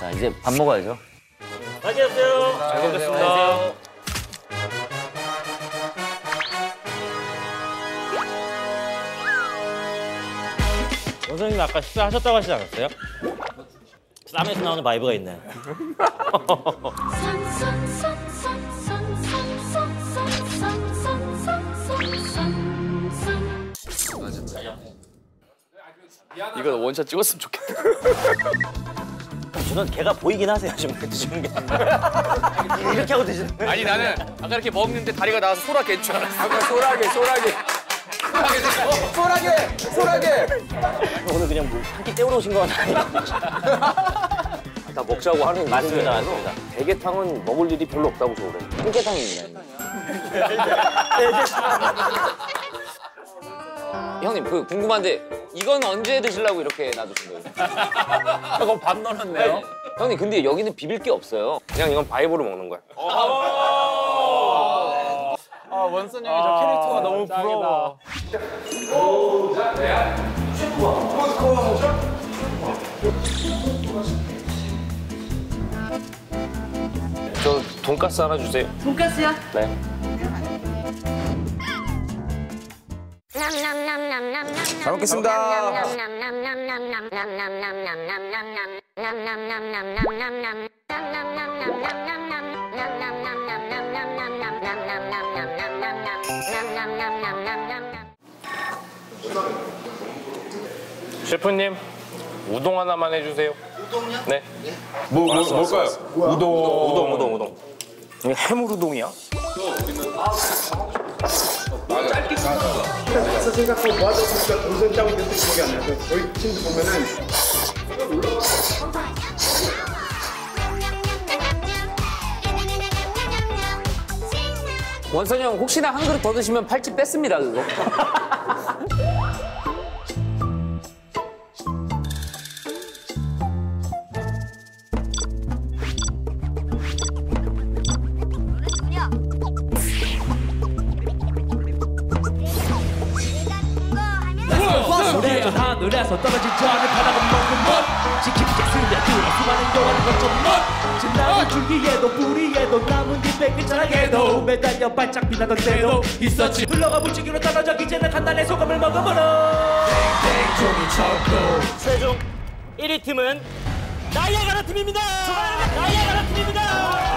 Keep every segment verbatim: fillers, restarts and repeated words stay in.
자, 이제 밥 먹어야죠. 맛있게 드세요. 잘 먹겠습니다. 원선님 아까 식사하셨다고 하시지 않았어요? 쌈에서 나오는 바이브가 있네. 이거 원샷 찍었으면 좋겠다. 저는 걔가 보이긴 하세요, 지금 드시는 게. 이렇게 하고 드시는 거예요? 아니 나는 아까 이렇게 먹는데 다리가 나와서 소라 갠 줄 알았어. 아까 소라게, 소라게. 소라게, 소라게. 오늘 그냥 뭐 한 끼 때우러 오신 거 아니에요? 다 먹자고 하는 맞습니다, 맞습니다. 대게탕은 먹을 일이 별로 없다고 저 그래. 홍게탕입니다. 형님, 그 궁금한데 이건 언제 드시려고 이렇게 놔두신 거예요? 이거 밥 넣어놨네요. 네. 형님, 근데 여기는 비빌 게 없어요. 그냥 이건 바이브로 먹는 거야. 아 원선 형이 저 캐릭터가 너무 부러워. 저 돈가스 하나 주세요. 돈가스요? 네. 잘 먹겠습니다. 셰프님 우동 하나만 해주세요. 우동요? 네. 뭐, 뭐 뭘까요? 우동. 우동 우동 우동. 이게 해물우동이야? 그래서 생각하고 모아다 보니까 동선 짜고 이런 기억이 안 나요. 저희 팀도 보면은 원선이 형 혹시나 한 그릇 더 드시면 팔찌 뺐습니다, 그거. 소리가 하늘에서 떨어진 저하늘 바닥은 먹는 멋 지키게 스며들어 수많은 영화는 거점 멋 지나는 줄기에도 뿌리에도 나뭇잎 끝자락에도 매달려 발짝 빛나던 때도 있었지 흘러가 물지기로 떨어져 이제는 간단의 소금을 먹음으로 땡땡 종이 쳤고 최종 일 위 팀은 나이아가라 팀입니다. 나이아가라 팀입니다.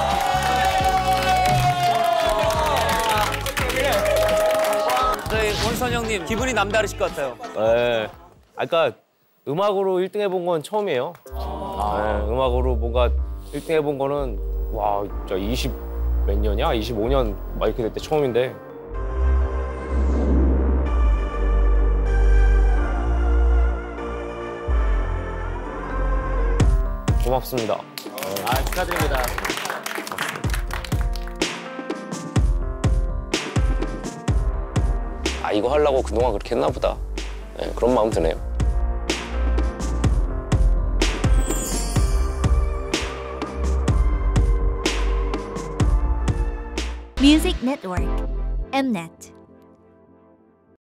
저희 원선 형님 기분이 남다르실 것 같아요. 네. 아까 음악으로 일 등 해본 건 처음이에요. 아. 네, 음악으로 뭔가 일 등 해본 거는 와 진짜 이십 몇 년이야? 이십오 년 막 이렇게 될 때 처음인데. 고맙습니다. 아, 축하드립니다. 아, 이거 하려고 그동안 그렇게 했나 보다. 네, 그런 마음 드네요. Music Network, Mnet.